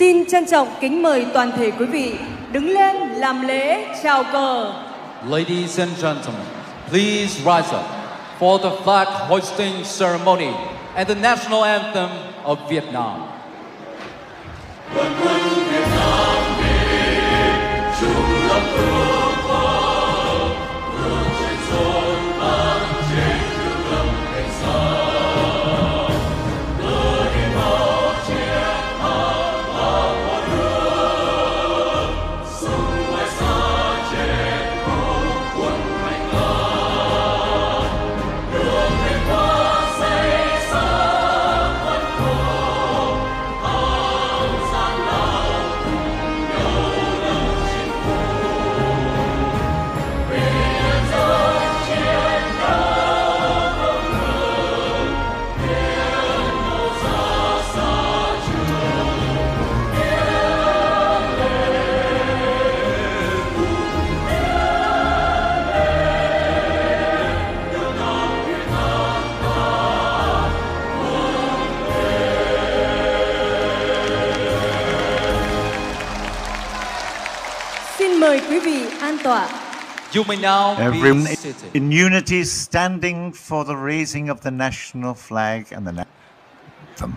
Xin trân trọng kính mời toàn thể quý vị đứng lên làm lễ chào cờ. Ladies and gentlemen, please rise up for the flag hoisting ceremony and the national anthem of Vietnam. Quân Việt Nam mình chung lòng ước mơ, bước trên sông Bắc trên đường lâm cảnh xa, đưa đi máu chiến thắng vào con nước, sông ngoài xa trên không quân mạnh ca, đường lên qua xây xa quân thù, thắng gian lao cùng nhau lâm chinh phục, vì nhân dân chiến đấu không ngừng, hiến màu ra xa trường, hiến lên cùng đưa Nam Việt Nam ta vươn Xin mời quý vị an tọa. You may now Everyone be seated. in unity standing for the raising of the national flag and the anthem.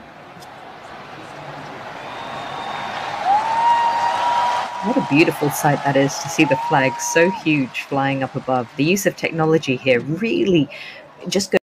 What a beautiful sight that is to see the flag so huge flying up above. The use of technology here really just goes